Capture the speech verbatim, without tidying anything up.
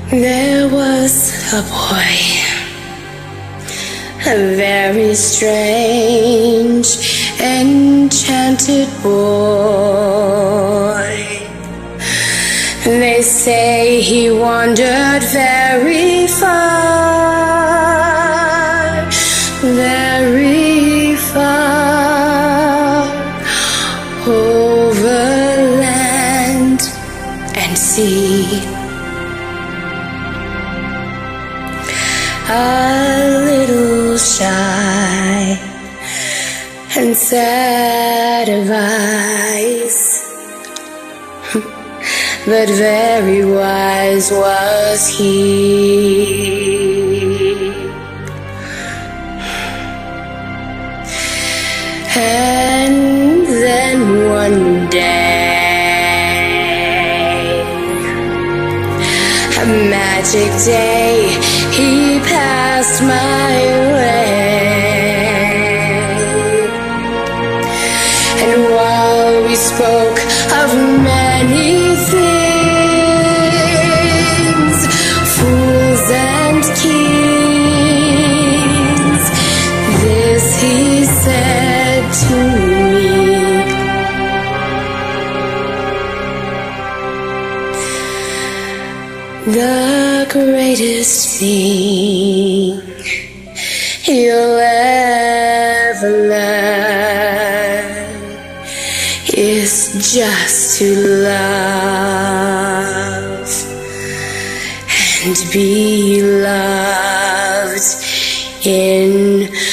There was a boy, a very strange, enchanted boy. They say he wandered very far, very far, over land and sea. A little shy and sad of eyes, but very wise was he. And then one day, a magic day, he passed my way. And while we spoke of many things, fools and kings, this he said to me: the greatest thing you'll ever learn is just to love and be loved in